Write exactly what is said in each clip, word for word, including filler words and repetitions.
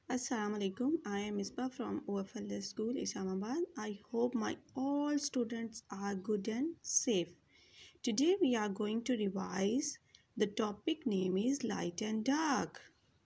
Assalamu alaikum. I am Misbah from O F L S School, Islamabad. I hope my all students are good and safe. Today we are going to revise. The topic name is Light and Dark.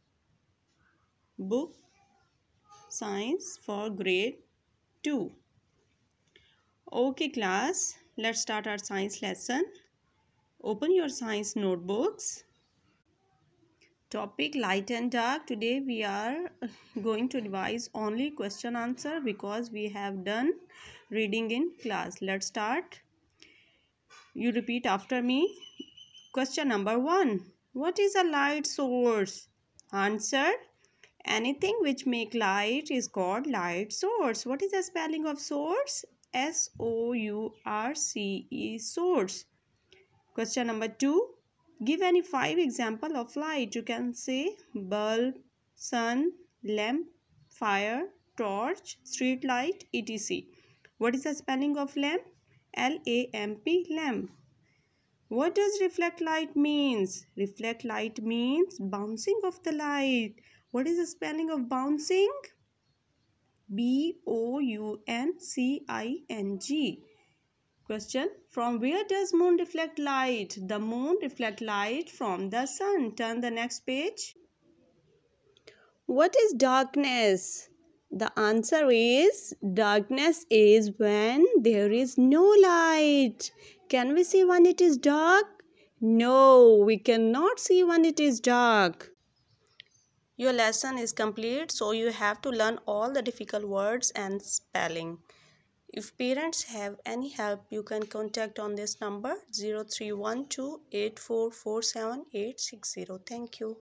Book Science for Grade two. Okay class, let's start our science lesson. Open your science notebooks. Topic light and dark. Today we are going to revise only question answer because we have done reading in class. Let's start. You repeat after me. Question number one. What is a light source? Answer. Anything which make light is called light source. What is the spelling of source? S O U R C E, source. Question number two. Give any five example of light. You can say bulb, sun, lamp, fire, torch, street light, et cetera. What is the spelling of lamp? L A M P, lamp. What does reflect light means? Reflect light means bouncing of the light. What is the spelling of bouncing? B O U N C I N G. Question. From where does moon reflect light? The moon reflect light from the sun. Turn the next page. What is darkness? The answer is darkness is when there is no light. Can we see when it is dark? No, we cannot see when it is dark. Your lesson is complete, so you have to learn all the difficult words and spelling. If parents have any help, you can contact on this number zero three one two eight four four seven eight six zero. Thank you.